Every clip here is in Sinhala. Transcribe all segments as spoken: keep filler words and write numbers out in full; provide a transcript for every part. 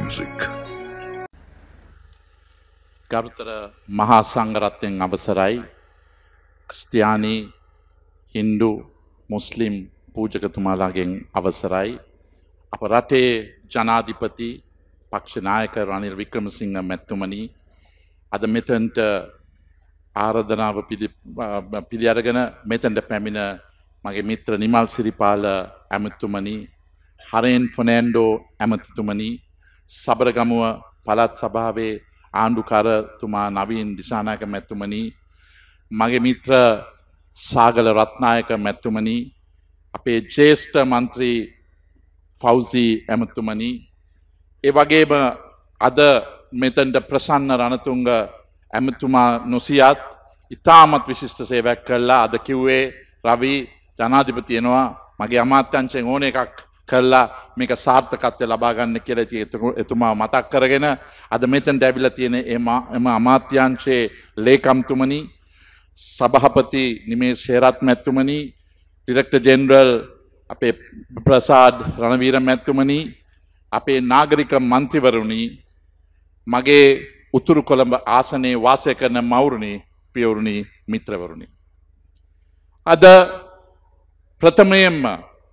music. ගරුතර මහා සංඝරත්නයන් අවසරයි, ක්‍රිස්තියානි, හින්දු, මුස්ලිම් පූජකතුමාලාගෙන් අවසරයි, අප රටේ ජනාධිපති පක්ෂ නායක රනිල් වික්‍රමසිංහ මැතිතුමනි, අද මෙතනට ආරාධනාව පිළි අරගෙන මෙතනට පැමිණ මගේ මිත්‍ර නිමල් සිරිපාල ඇමතිතුමනි, හරෙන් ෆර්නෑන්ඩෝ ඇමතිතුමනි, සබරගමුව පළාත් සභාවේ ආණ්ඩුකාරතුමා නවීන් දිසානායක මැතිතුමනි, මගේ මිත්‍ර සාගල රත්නායක මැතිතුමනි, අපේ ජ්‍යෙෂ්ඨ මන්ත්‍රී ෆෞසි ඇමතිතුමනි, ඒ වගේම අද මෙතනට ප්‍රසන්න රණතුංග ඇමතිතුමා නොසියත් ඉතාමත් විශිෂ්ට සේවයක් කළා. අද කිව්වේ රවි ජනාධිපති වෙනවා මගේ අමාත්‍යංශයෙන් ඕන එකක් කළා මේක සාර්ථකත්වය ලබා ගන්න කියලා ඉතින් එතුමා මතක් කරගෙන අද මෙතනට ඇවිල්ලා තියෙන එම අමාත්‍යංශයේ ලේකම්තුමනි, සභාපති නිමේෂ් හේරත් මැතිතුමනි, ඩිරෙක්ටර් ජෙනරල් අපේ ප්‍රසාද් රණවීර මැතිතුමනි, අපේ නාගරික මන්ත්‍රීවරුනි, මගේ උතුරු කොළඹ ආසනයේ වාසය කරන මවුරුනි, පියවරුනි, මිත්‍රවරුනි, අද ප්‍රථමයෙන්ම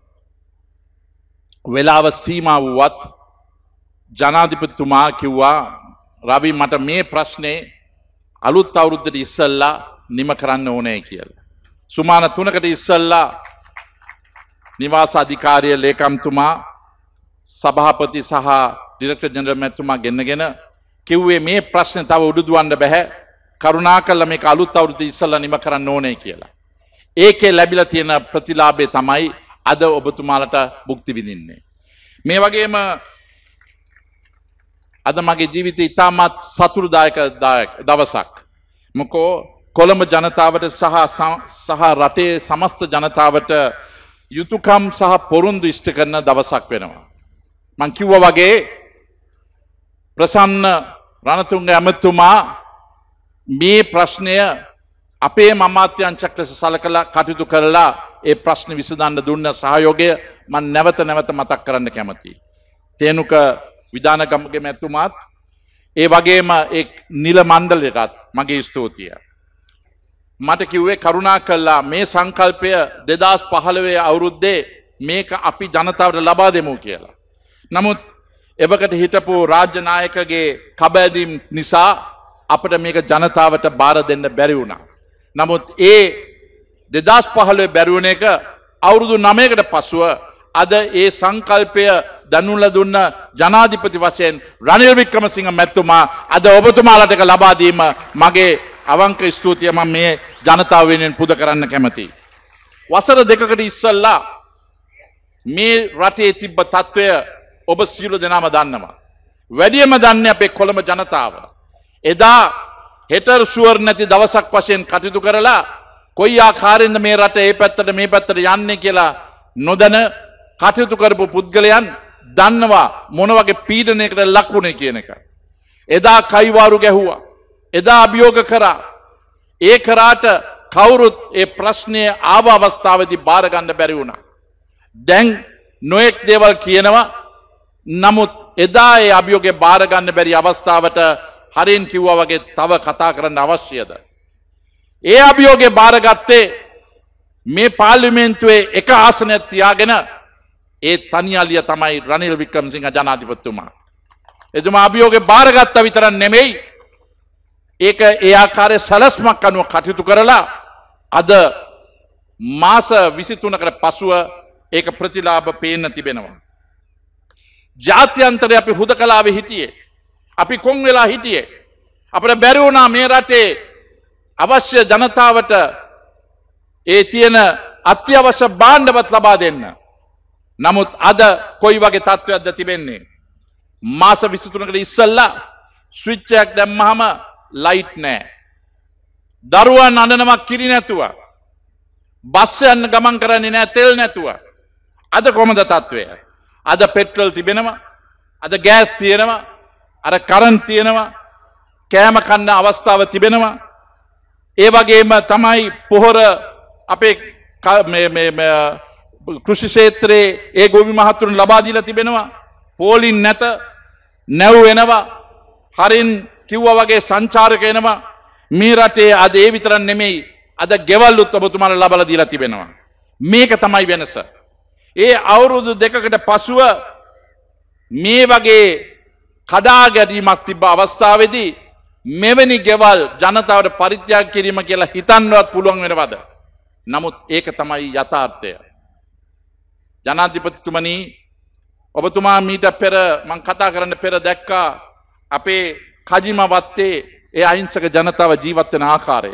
වෙලාව සීමා වුවත් ජනාධිපතිතුමා කිව්වා රවි මට මේ ප්‍රශ්නේ අලුත් අවුරුද්දට ඉස්සෙල්ලා නිම කරන්න ඕනේ කියලා. සුමාන තුනකට ඉස්සෙල්ලා නිවාස අධිකාරිය ලේකම්තුමා, සභාපති සහ ඩිරෙක්ටර් ජෙනරල් මැතිතුමා ගෙන්නගෙන කිව්වේ මේ ප්‍රශ්නේ තව උඩුදුවන්න බෑ, කරුණාකරලා මේක අලුත් අවුරුද්ද ඉස්සෙල්ලා නිම කරන්න ඕනේ කියලා. ඒකේ ලැබිලා තියෙන ප්‍රතිලාභය තමයි අද ඔබතුමාලට භුක්ති විඳින්නේ. මේ වගේම අද මගේ ජීවිතේ ඉතාමත් සතුටුදායක දවසක්. මොකෝ කොළඹ ජනතාවට සහ සහ රටේ සමස්ත ජනතාවට යුතුයකම් සහ පොරොන්දු ඉෂ්ට කරන දවසක් වෙනවා. මං කිව්වා වගේ ප්‍රසන්න රණතුංග ඇමතිතුමා මේ ප්‍රශ්නය අපේ අමාත්‍යාංශයක් ලෙස සලකලා කටයුතු කරලා ඒ ප්‍රශ්න විසඳන්න දුන්න සහයෝගය මම නැවත නැවත මතක් කරන්න කැමතියි. තේනුක විධානගමගේ මැතිතුමාත් ඒ වගේම ඒ නිල මණ්ඩලයටත් මගේ ස්තුතිය. මට කිව්වේ කරුණා කළා මේ සංකල්පය දෙදාස් පහළොව අවුරුද්දේ මේක අපි ජනතාවට ලබා දෙමු කියලා. නමුත් එවකට හිටපු රාජ්‍ය නායකගේ කබැදීම් නිසා අපිට මේක ජනතාවට බාර දෙන්න බැරි වුණා. නමුත් ඒ දෙදාස් පහළොව බැරි වුණ එක අවුරුදු නවයකට පසුව අද ඒ සංකල්පය දනුලා දුන්න ජනාධිපති වශයෙන් රනිල් වික්‍රමසිංහ මැතිතුමා අද ඔබතුමාලට එක ලබා දීම මගේ අවංක ස්තුතිය. මම මේ ජනතාව වෙනුවෙන් පුද කරන්න කැමතියි. වසර දෙකකට ඉස්සෙල්ලා මේ රටේ තිබ්බ තත්වය ඔබ සියලු දෙනාම දන්නවා. වැඩියම දන්නේ අපේ කොළඹ ජනතාව. එදා හෙටර් ෂුවර් නැති දවසක් වශයෙන් කටයුතු කරලා කොයි ආකාරයෙන්ද මේ රට ඒ පැත්තට මේ පැත්තට යන්නේ කියලා නොදැන කටයුතු කරපු පුද්ගලයන් දන්නවා මොන වගේ පීඩනයකට ලක් වුණේ කියන එක. එදා කයිවාරු ගැහුවා. එදා අභියෝග කරා. ඒ කරාට කවුරුත් ඒ ප්‍රශ්නය ආව අවස්ථාවේදී බාර ගන්න බැරි වුණා. දැන් නොඑක් දේවල් කියනවා. නමුත් එදා ඒ අභියෝගේ බාර ගන්න බැරි අවස්ථාවට හරින් කිව්වා වගේ තව කතා කරන්න අවශ්‍යද? ඒ අභියෝගේ බාරගත්තේ මේ පාර්ලිමේන්තුවේ එක ආසනයක් තියාගෙන ඒ තනියලිය තමයි රනිල් වික්‍රමසිංහ ජනාධිපතිතුමා. එතුමා අභියෝගේ බාරගත්ත විතරක් නෙමෙයි, ඒක ඒ ආකාරයේ සැලැස්මක් අනුව කටයුතු කරලා අද මාස විසිතුනකට පසුව ඒක ප්‍රතිලාභ පේන්න තිබෙනවා. ජාත්‍යන්තරේ අපි හුදකලාවේ හිටියේ, අපි කොන් වෙලා හිටියේ. අපිට බැරි වුණා මේ රටේ අවශ්‍ය ජනතාවට ඒ තියෙන අත්‍යවශ්‍ය භාණ්ඩවත් ලබා දෙන්න. නමුත් අද කොයි වගේ තත්ත්වයක්ද තිබෙන්නේ? මාස විසිතුනකට ඉස්සෙල්ලා ස්විච් එකක් දැම්මහම ලයිට් නැහැ. දරුවන් අඬනවා කිරි නැතුව. බස් යන්න ගමන් කරන්නේ නැහැ තෙල් නැතුව. අද කොහමද තත්ත්වය? අද පෙට්‍රල් තිබෙනවා. අද ගෑස් තියෙනවා. අර කරන්ට් තියෙනවා. කෑම කන්න අවස්ථාව තිබෙනවා. ඒ වගේම තමයි පොහොර අපේ මේ මේ කෘෂි ක්ෂේත්‍රයේ ඒ ගොවි මහතුරුන් ලබා දීලා තිබෙනවා. පෝලින් නැත නැව් වෙනවා. හරින් කිව්වා වගේ සංචාරක එනවා. මේ රටේ අද ඒ විතරක් නෙමෙයි අද ගෙවල්ලුත් ඔබතුමාලා ලබලා දීලා තිබෙනවා. මේක තමයි වෙනස. ඒ අවුරුදු දෙකකට පසුව මේ වගේ කඩා ගැනීමක් තිබ්බ අවස්ථාවේදී මෙවැනි ගෙවල් ජනතාවට පරිත්‍යාග කිරීම කියලා හිතන්නවත් පුළුවන් වෙනවද? නමුත් ඒක තමයි යථාර්ථය. ජනාධිපතිතුමනි ඔබතුමා මීට පෙර මම කතා කරන්න පෙර දැක්කා අපේ කජිම වත්තේ ඒ අහිංසක ජනතාව ජීවත් වෙන ආකාරය.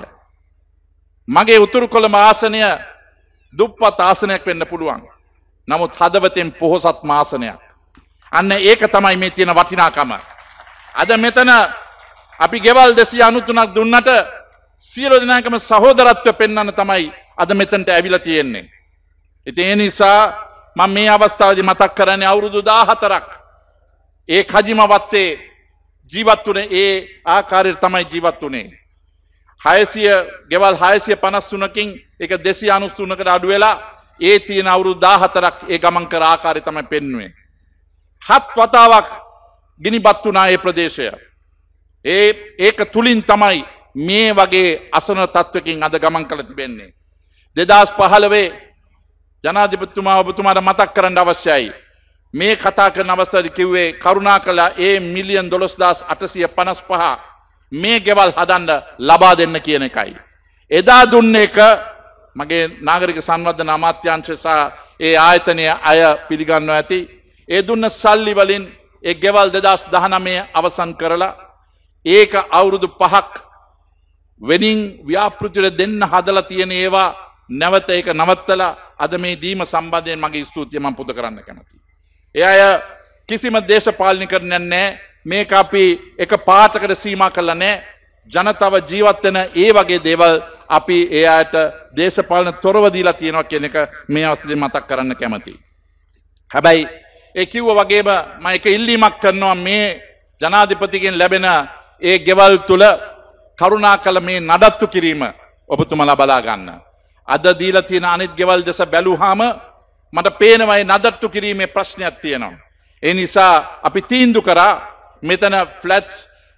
මගේ උතුරු කොළඹ ආසනය දුප්පත් ආසනයක් වෙන්න පුළුවන්. නමුත් හදවතෙන් පොහොසත් ආසනයක්. අන්න ඒක තමයි මේ තියෙන වටිනාකම. අද මෙතන අපි ගෙවල් දෙසිය අනූතුනක් දුන්නට සියලු දෙනාකම සහෝදරත්වය පෙන්වන්න තමයි අද මෙතනට ඇවිල්ලා තියෙන්නේ. ඉතින් ඒ නිසා මම මේ අවස්ථාවේදී මතක් කරන්නේ අවුරුදු දාහතරක් ඒ කජිම වත්තේ ජීවත් වුණේ ඒ ආකාරයට තමයි ජීවත් වුණේ. හයසිය ගෙවල් හයසිය පනස් තුනකින් ඒක දෙසිය අනූ තුනකට අඩු වෙලා ඒ තියෙන අවුරුදු දාහතරක් ඒ ගමන් කර ආකාරය තමයි පෙන්වන්නේ. හත් වතාවක් ගිනිබත් වුණා ඒ ප්‍රදේශය. ඒ ඒක තුලින් තමයි මේ වගේ අසන තත්වකින් අද ගමන් කළ තිබෙන්නේ. දෙදහස් පහළොව ජනාධිපතිතුමා ඔබතුමාට මතක් කරන්න අවශ්‍යයි. මේ කතා කරන අවස්ථාවේදී කිව්වේ කරුණාකරලා ඒ මිලියන් දොළොස් හදාස් අටසිය පනස් පහ මේ ගෙවල් හදන්න ලබා දෙන්න කියන එකයි. එදා දුන්න එක මගේ නාගරික සංවර්ධන අමාත්‍යාංශය සහ ඒ ආයතනයේ අය පිළිගන්නවා ඇති. ඒ දුන්න සල්ලි වලින් ඒ ගෙවල් දෙදහස් දහනවය අවසන් කරලා ඒක අවුරුදු පහක් වෙනින් ව්‍යාපෘතියට දෙන්න හදලා තියෙන ඒවා නැවත ඒක නවත්තලා අද මේ දීම සම්බන්ධයෙන් මගේ ස්තුතිය මම පුද කරන්න කැමතියි. ඒ අය කිසිම දේශපාලනීකරණයක් නැහැ. මේක අපි එක පාටකට සීමා කළා නැහැ. ජනතාව ජීවත් වෙන ඒ වගේ දේවල් අපි ඒ අයට දේශපාලන තොරව දීලා තියෙනවා කියන එක මේ අවස්ථාවේ මතක් කරන්න කැමතියි. හැබැයි ඒ කිව්වා වගේම මම එක ඉල්ලීමක් කරනවා මේ ජනාධිපතිගෙන් ලැබෙන ඒ ගෙවල් තුල කරුණාකර මේ නඩත්තු කිරීම ඔබතුමාලා බලා ගන්න. අද දීලා තියෙන අනිත් ගෙවල් දැස බැලුවාම මට පේනවා මේ නඩත්තු කිරීමේ ප්‍රශ්නයක් තියෙනවා. ඒ නිසා අපි තීන්දුව කරා මෙතන ෆ්ලැට්ස්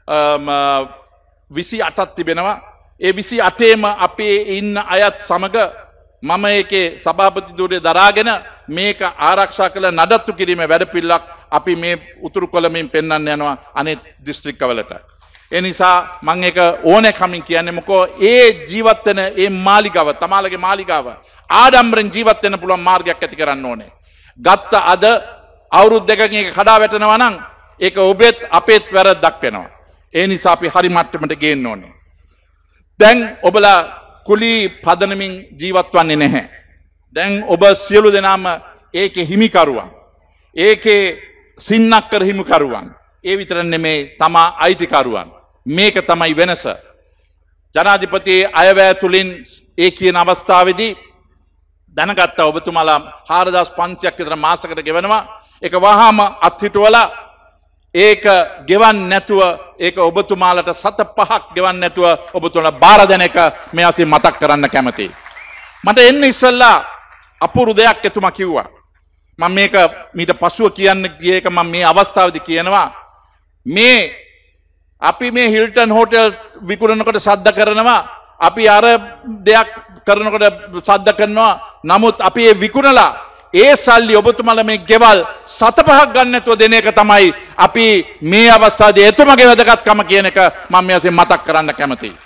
විසි අටක් තිබෙනවා. ඒ විසි අටේම අපේ ඉන්න අයත් සමග මම ඒකේ සභාපති ධුරය දරාගෙන මේක ආරක්ෂා කළ නඩත්තු කිරීමේ වැඩපිළිවෙලක් අපි මේ උතුරු කොළඹින් පෙන්වන්න යනවා අනෙක් දිස්ත්‍රික්කවලට. ඒ නිසා මම ඒක ඕනේ කමින් කියන්නේ මොකෝ ඒ ජීවත් වෙන ඒ මාලිගාව තමාලගේ මාලිගාව ආඩම්බරෙන් ජීවත් වෙන්න පුළුවන් මාර්ගයක් ඇති කරන්න ඕනේ. ගත්ත අද අවුරුදු දෙකකින් ඒක කඩා වැටෙනවා නම් ඒක ඔබෙත් අපේත් වැරද්දක් වෙනවා. ඒ නිසා අපි හරි මට්ටමට ගේන්න ඕනේ. දැන් ඔබලා කුලී පදනමින් ජීවත් වන්නේ නැහැ. දැන් ඔබ සියලු දෙනාම ඒකේ හිමිකරුවන්. ඒකේ සින්නක්කර හිමිකරුවන්. ඒ විතර නෙමේ තමා අයිතිකරුවන්. මේක තමයි වෙනස. ජනාධිපති අයවැය තුලින් ඒ කියන අවස්ථාවේදී දැනගත්තා ඔබතුමාලා හාරදාස් පන්සියක් විතර මාසකට ගෙවනවා. ඒක වහාම අත්හිටුවලා ඒක ගෙවන් නැතුව ඒක ඔබතුමාලට සත පහක් ගෙවන් නැතුව ඔබතුමාලා බාර දෙන එක මේ අසින් මතක් කරන්න කැමතියි. මට එන්න ඉස්සෙල්ලා අපූර්ව දෙයක් එතුමා කිව්වා. මම මේක මීට පසුව කියන්න ගිය එක මම මේ අවස්ථාවේදී කියනවා මේ අපි මේ හිල්ටන් හෝටල් විකුණනකොට සද්ද කරනවා අපි අර දෙයක් කරනකොට සද්ද කරනවා නමුත් අපි ඒ විකුණලා ඒ සල්ලි ඔබතුමාලා මේ ගෙවල් සත පහක් ගන්න නැතුව දෙන එක තමයි අපි මේ අවස්ථාවේ එතුමාගේ වැදගත්කම කියන එක මම මේ අසින් මතක් කරන්න කැමතියි.